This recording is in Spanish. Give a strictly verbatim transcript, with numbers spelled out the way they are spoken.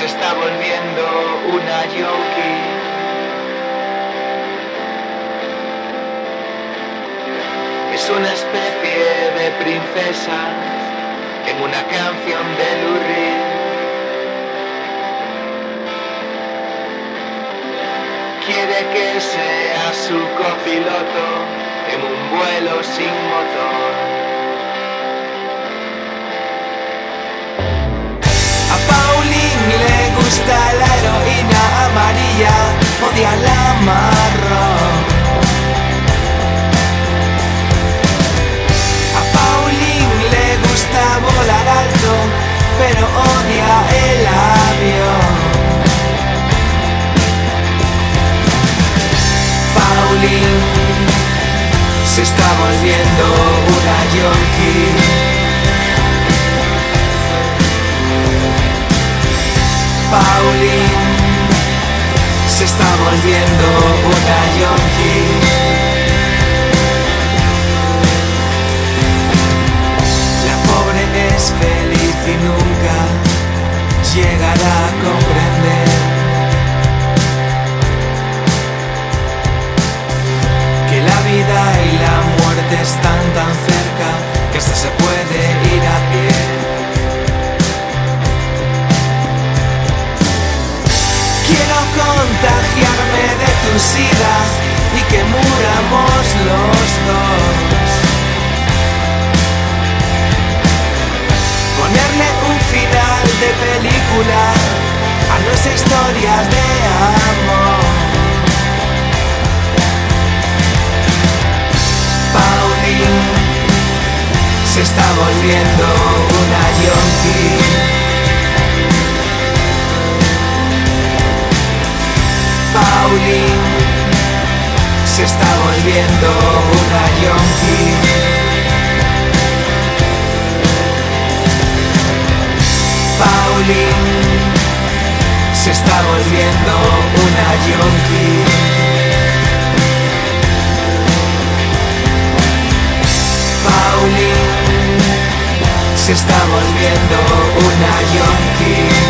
se está volviendo una yonki. Es una especie de princesa en una canción de Lou Reed. Quiere que sea su copiloto en un vuelo sin motor. A Pauline le gusta la heroína amarilla, odia la marrón. A Pauline le gusta volar alto, pero odia el avión. Pauline se está volviendo una yonki. Pauline se está volviendo una yonki. La pobre es feliz y nunca llegará a comprender que la vida y la muerte están tan cerca que hasta se puede ir a pie. Quiero contagiarme de tu sida y que muramos los dos. Ponerle un final de película a nuestras historias de amor. Pauline se está volviendo una yonki. Pauline se está volviendo una yonki. Pauline se está volviendo una yonki. Pauline se está volviendo una yonki.